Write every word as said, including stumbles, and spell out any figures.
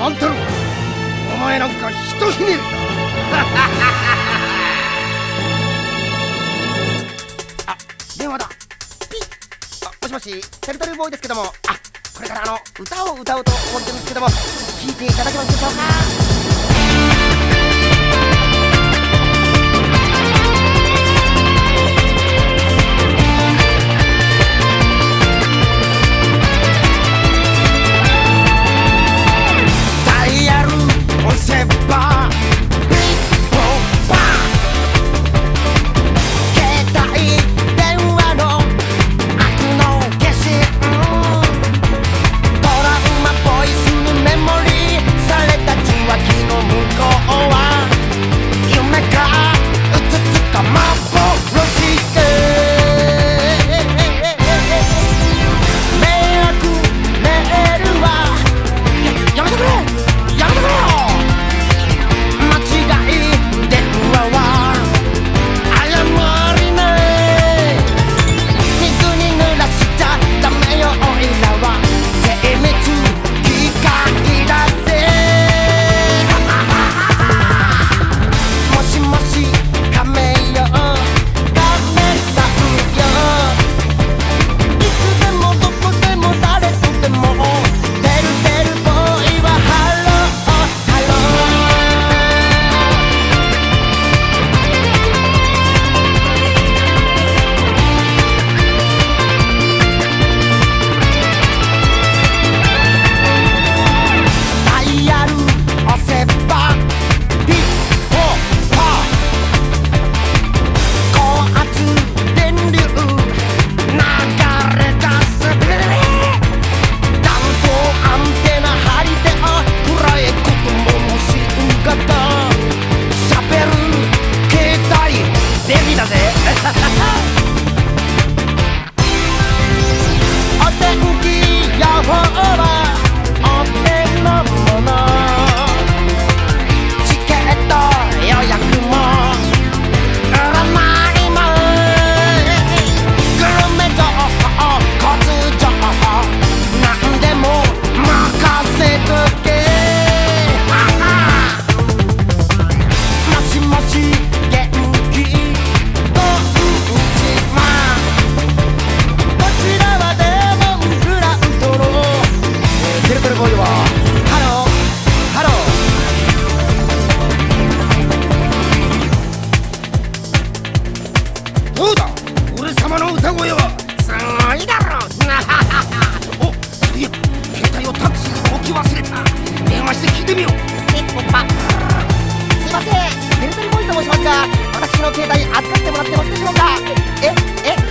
万太郎、お前なんかひとひねりだ。あ、電話だ。ピッ。あ、もしもし、テルテルボーイですけども、あ、これからあの歌を歌おうと思ってるんですけども、聞いていただけますでしょうか。私の携帯預かってもらってますでしょうか。ええ